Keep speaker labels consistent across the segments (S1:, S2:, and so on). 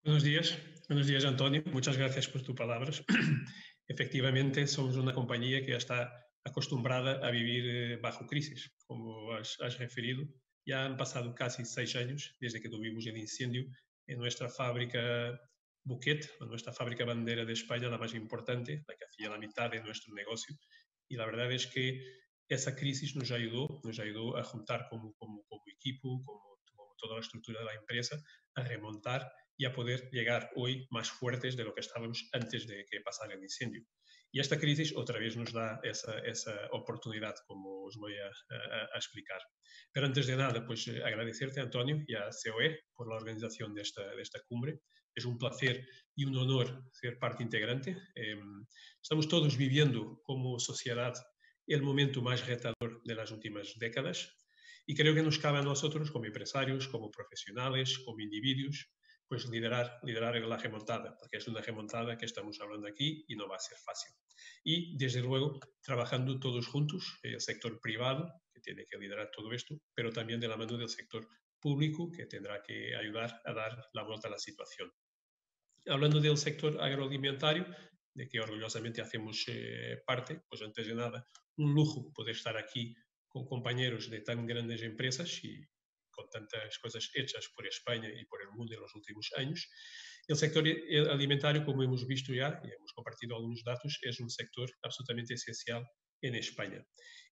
S1: Buenos días Antonio, muchas gracias por tus palabras. Efectivamente, somos una compañía que ya está acostumbrada a vivir bajo crisis, como has referido. Ya han pasado casi 6 años desde que tuvimos el incendio en nuestra fábrica Buquet, nuestra fábrica bandera de España, la más importante, la que hacía la mitad de nuestro negocio. Y la verdad es que esa crisis nos ayudó a juntar como equipo, como toda la estructura de la empresa, a remontar y a poder llegar hoy más fuertes de lo que estábamos antes de que pasara el incendio. Y esta crisis otra vez nos da esa oportunidad, como os voy a explicar. Pero antes de nada, pues agradecerte, Antonio, y a COE por la organización de esta cumbre. Es un placer y un honor ser parte integrante. Estamos todos viviendo como sociedad el momento más retador de las últimas décadas y creo que nos cabe a nosotros, como empresarios, como profesionales, como individuos, pues liderar la remontada, porque es una remontada que estamos hablando aquí y no va a ser fácil. Y, desde luego, trabajando todos juntos, el sector privado, que tiene que liderar todo esto, pero también de la mano del sector público, que tendrá que ayudar a dar la vuelta a la situación. Hablando del sector agroalimentario, de que orgullosamente hacemos parte, pues antes de nada, un lujo poder estar aquí con compañeros de tan grandes empresas y con tantas cosas hechas por España y por el mundo en los últimos años. El sector alimentario, como hemos visto ya y hemos compartido algunos datos, es un sector absolutamente esencial en España.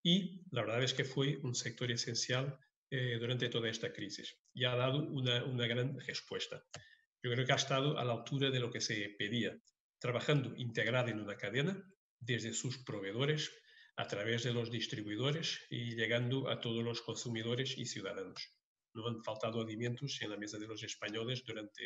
S1: Y la verdad es que fue un sector esencial durante toda esta crisis y ha dado una gran respuesta. Yo creo que ha estado a la altura de lo que se pedía, trabajando integrada en una cadena desde sus proveedores a través de los distribuidores y llegando a todos los consumidores y ciudadanos. No han faltado alimentos en la mesa de los españoles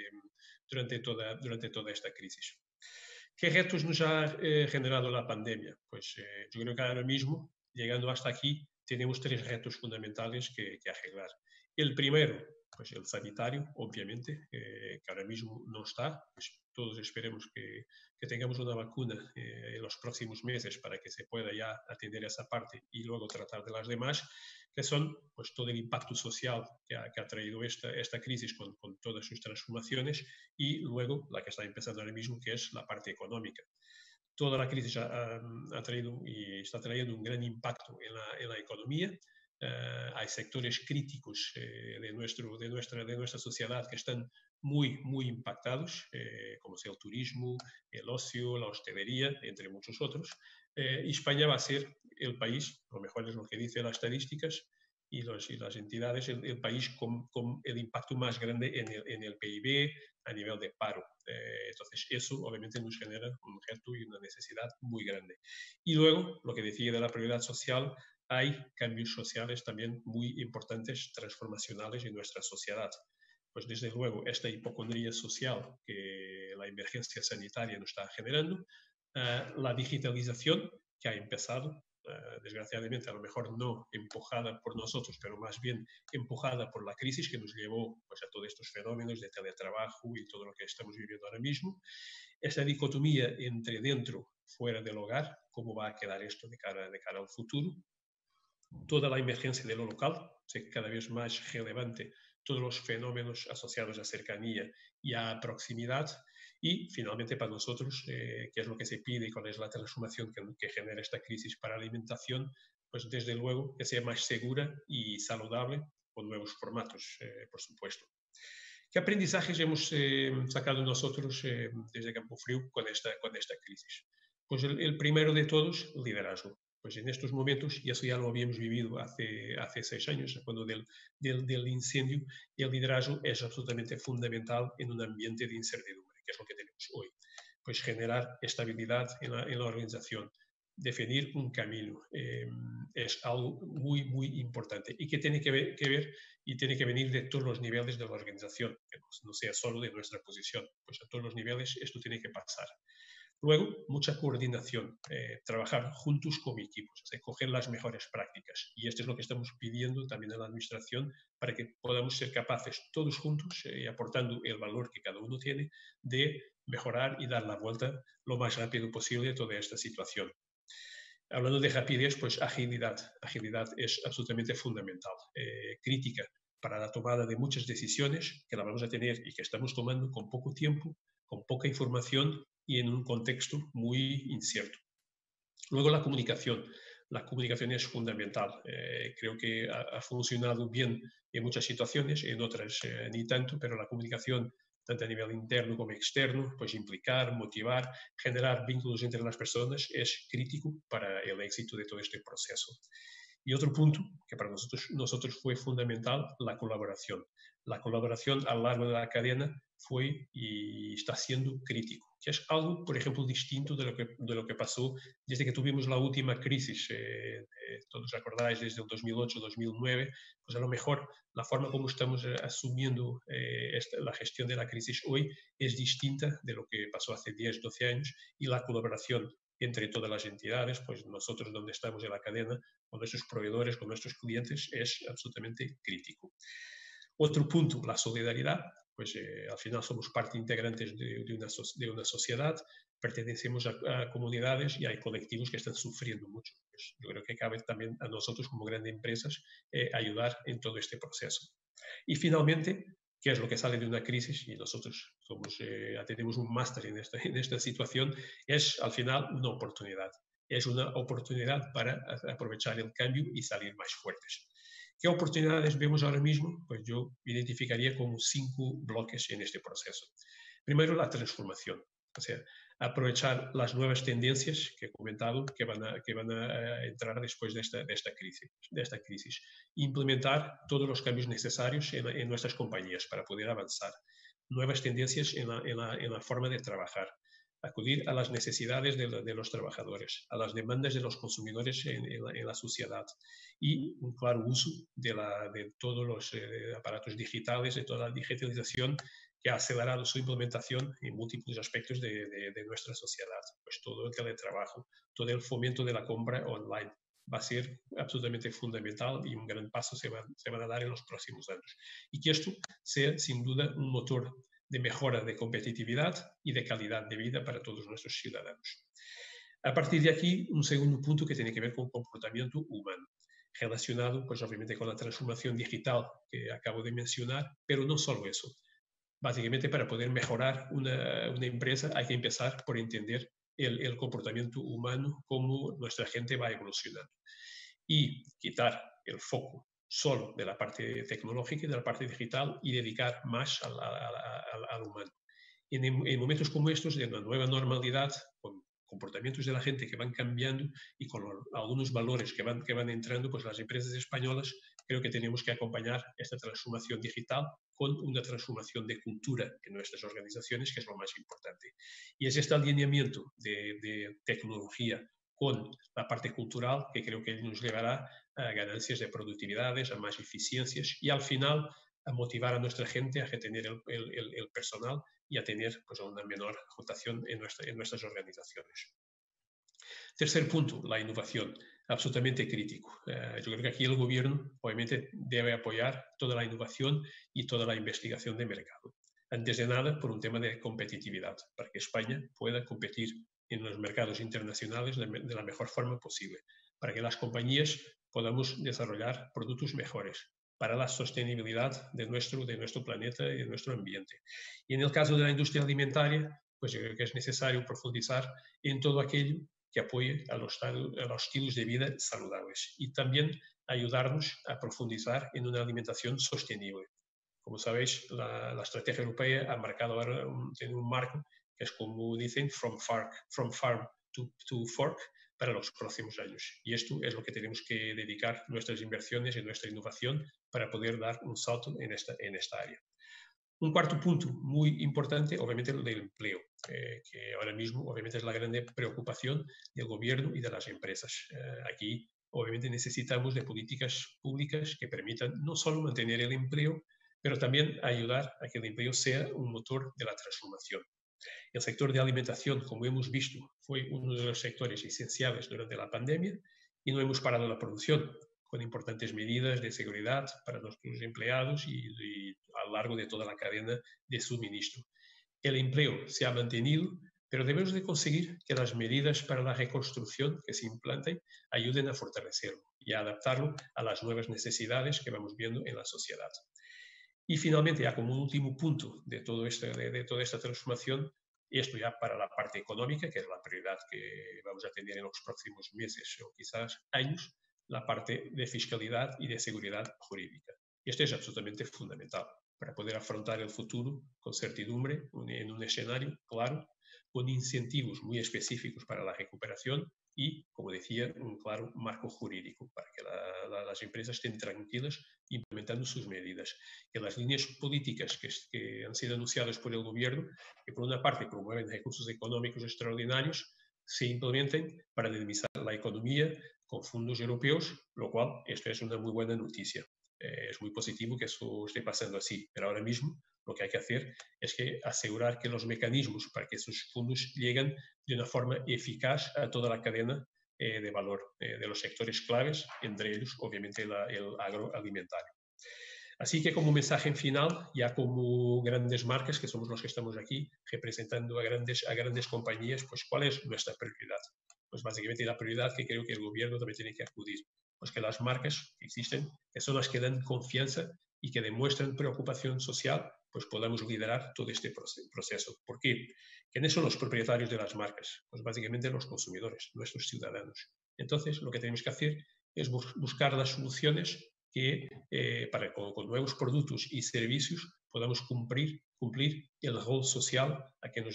S1: durante toda esta crisis. ¿Qué retos nos ha generado la pandemia? Pues yo creo que ahora mismo, llegando hasta aquí, tenemos 3 retos fundamentales que arreglar. El primero, pues el sanitario, obviamente, que ahora mismo no está. Pues todos esperemos que tengamos una vacuna en los próximos meses para que se pueda ya atender esa parte y luego tratar de las demás, que son pues todo el impacto social que ha traído esta crisis con todas sus transformaciones y luego la que está empezando ahora mismo, que es la parte económica. Toda la crisis ha traído y está trayendo un gran impacto en la economía. Hay sectores críticos de nuestra sociedad que están muy impactados, como sea el turismo, el ocio, la hostelería, entre muchos otros. Y España va a ser el país, lo mejor es lo que dicen las estadísticas y las entidades, el país con el impacto más grande en el PIB a nivel de paro. Entonces, eso obviamente nos genera un reto y una necesidad muy grande. Y luego, lo que decía de la prioridad social, hay cambios sociales también muy importantes, transformacionales en nuestra sociedad. Pues desde luego, esta hipocondría social que la emergencia sanitaria nos está generando, la digitalización que ha empezado, desgraciadamente a lo mejor no empujada por nosotros, pero más bien empujada por la crisis que nos llevó pues, a todos estos fenómenos de teletrabajo y todo lo que estamos viviendo ahora mismo. Esta dicotomía entre dentro, fuera del hogar, cómo va a quedar esto de cara al futuro. Toda la emergencia de lo local, cada vez más relevante, todos los fenómenos asociados a cercanía y a proximidad. Y finalmente para nosotros, qué es lo que se pide y cuál es la transformación que genera esta crisis para la alimentación, pues desde luego que sea más segura y saludable con nuevos formatos, por supuesto. ¿Qué aprendizajes hemos sacado nosotros desde Campo Frío con esta crisis? Pues el primero de todos, liderazgo. Pues en estos momentos, y eso ya lo habíamos vivido hace 6 años, cuando del incendio, el liderazgo es absolutamente fundamental en un ambiente de incertidumbre, que es lo que tenemos hoy. Pues generar estabilidad en la organización, definir un camino, es algo muy importante y que tiene que ver y tiene que venir de todos los niveles de la organización, que no sea solo de nuestra posición, pues a todos los niveles esto tiene que pasar. Luego, mucha coordinación, trabajar juntos como equipos, coger las mejores prácticas. Y esto es lo que estamos pidiendo también a la Administración para que podamos ser capaces todos juntos, aportando el valor que cada uno tiene, de mejorar y dar la vuelta lo más rápido posible a toda esta situación. Hablando de rapidez, pues agilidad. Agilidad es absolutamente fundamental, crítica para la tomada de muchas decisiones que la vamos a tener y que estamos tomando con poco tiempo, con poca información y en un contexto muy incierto. Luego la comunicación. La comunicación es fundamental. Creo que ha funcionado bien en muchas situaciones, en otras ni tanto, pero la comunicación, tanto a nivel interno como externo, pues implicar, motivar, generar vínculos entre las personas es crítico para el éxito de todo este proceso. Y otro punto que para nosotros fue fundamental, la colaboración. La colaboración a lo largo de la cadena fue y está siendo crítico, que es algo, por ejemplo, distinto de lo que pasó desde que tuvimos la última crisis, todos acordáis, desde el 2008-2009, pues a lo mejor la forma como estamos asumiendo la gestión de la crisis hoy es distinta de lo que pasó hace 10-12 años y la colaboración entre todas las entidades, pues nosotros donde estamos en la cadena, con nuestros proveedores, con nuestros clientes, es absolutamente crítico. Otro punto, la solidaridad, pues al final somos parte integrantes de una sociedad, pertenecemos a comunidades y hay colectivos que están sufriendo mucho. Pues yo creo que cabe también a nosotros como grandes empresas ayudar en todo este proceso. Y finalmente, ¿qué es lo que sale de una crisis? Y nosotros tenemos un máster en esta situación, es al final una oportunidad. Es una oportunidad para aprovechar el cambio y salir más fuertes. ¿Qué oportunidades vemos ahora mismo? Pues yo identificaría como 5 bloques en este proceso. Primero, la transformación. O sea, aprovechar las nuevas tendencias que he comentado que van a entrar después de esta crisis. Implementar todos los cambios necesarios en nuestras compañías para poder avanzar. Nuevas tendencias en la forma de trabajar. Acudir a las necesidades de los trabajadores, a las demandas de los consumidores en la sociedad y un claro uso de todos los aparatos digitales, de toda la digitalización que ha acelerado su implementación en múltiples aspectos de nuestra sociedad. Pues todo el teletrabajo, todo el fomento de la compra online va a ser absolutamente fundamental y un gran paso se van a dar en los próximos años. Y que esto sea, sin duda, un motor de mejora de competitividad y de calidad de vida para todos nuestros ciudadanos. A partir de aquí, un segundo punto que tiene que ver con el comportamiento humano, relacionado, pues obviamente, con la transformación digital que acabo de mencionar, pero no solo eso. Básicamente, para poder mejorar una empresa hay que empezar por entender el comportamiento humano, cómo nuestra gente va evolucionando. Y quitar el foco solo de la parte tecnológica y de la parte digital y dedicar más al humano. En momentos como estos, de una nueva normalidad, con comportamientos de la gente que van cambiando y con algunos valores que van entrando, pues las empresas españolas creo que tenemos que acompañar esta transformación digital con una transformación de cultura en nuestras organizaciones, que es lo más importante. Y es este alineamiento de tecnología con la parte cultural que creo que nos llevará a ganancias de productividades, a más eficiencias y al final a motivar a nuestra gente a retener el personal y a tener pues, una menor rotación en nuestras organizaciones. Tercer punto, la innovación, absolutamente crítico. Yo creo que aquí el gobierno obviamente debe apoyar toda la innovación y toda la investigación de mercado. Antes de nada, por un tema de competitividad, para que España pueda competir en los mercados internacionales de la mejor forma posible, para que las compañías podamos desarrollar productos mejores, para la sostenibilidad de nuestro planeta y de nuestro ambiente. Y en el caso de la industria alimentaria, pues yo creo que es necesario profundizar en todo aquello que apoye a los estilos de vida saludables y también ayudarnos a profundizar en una alimentación sostenible. Como sabéis, la estrategia europea ha marcado ahora tiene un marco que es como dicen, from farm to fork para los próximos años. Y esto es lo que tenemos que dedicar nuestras inversiones y nuestra innovación para poder dar un salto en esta área. Un cuarto punto muy importante, obviamente, el del empleo, que ahora mismo, obviamente, es la gran preocupación del gobierno y de las empresas. Aquí, obviamente, necesitamos de políticas públicas que permitan no solo mantener el empleo, pero también ayudar a que el empleo sea un motor de la transformación. El sector de alimentación, como hemos visto, fue uno de los sectores esenciales durante la pandemia y no hemos parado la producción, con importantes medidas de seguridad para nuestros empleados y a lo largo de toda la cadena de suministro. El empleo se ha mantenido, pero debemos de conseguir que las medidas para la reconstrucción que se implanten ayuden a fortalecerlo y a adaptarlo a las nuevas necesidades que vamos viendo en la sociedad. Y finalmente, ya como un último punto de toda esta transformación, esto ya para la parte económica, que es la prioridad que vamos a tener en los próximos meses o quizás años, la parte de fiscalidad y de seguridad jurídica. Esto es absolutamente fundamental para poder afrontar el futuro con certidumbre, en un escenario claro, con incentivos muy específicos para la recuperación y, como decía, un claro marco jurídico para que las empresas estén tranquilas implementando sus medidas. Que las líneas políticas que han sido anunciadas por el gobierno, que por una parte promueven recursos económicos extraordinarios, se implementen para dinamizar la economía con fondos europeos, lo cual esto es una muy buena noticia. Es muy positivo que eso esté pasando así, pero ahora mismo lo que hay que hacer es que asegurar que los mecanismos para que esos fondos lleguen de una forma eficaz a toda la cadena de valor de los sectores claves, entre ellos, obviamente, el agroalimentario. Así que como mensaje final, ya como grandes marcas, que somos los que estamos aquí representando a grandes compañías, pues ¿cuál es nuestra prioridad? Pues básicamente la prioridad que creo que el gobierno también tiene que acudir, pues que las marcas que existen, que son las que dan confianza y que demuestran preocupación social, pues podamos liderar todo este proceso. ¿Por qué? ¿Quiénes son los propietarios de las marcas? Pues básicamente los consumidores, nuestros ciudadanos. Entonces, lo que tenemos que hacer es buscar las soluciones que para que con nuevos productos y servicios podamos cumplir el rol social a que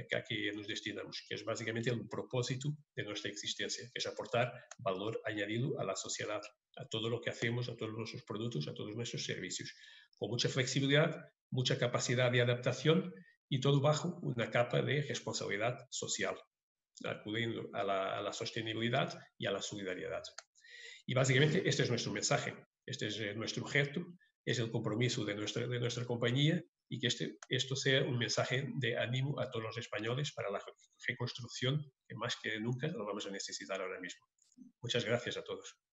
S1: nos destinamos, que es básicamente el propósito de nuestra existencia, que es aportar valor añadido a la sociedad, a todo lo que hacemos, a todos nuestros productos, a todos nuestros servicios, con mucha flexibilidad, mucha capacidad de adaptación y todo bajo una capa de responsabilidad social, acudiendo a la sostenibilidad y a la solidaridad. Y básicamente este es nuestro mensaje, este es nuestro objeto, es el compromiso de nuestra compañía y que esto sea un mensaje de ánimo a todos los españoles para la reconstrucción que más que nunca lo vamos a necesitar ahora mismo. Muchas gracias a todos.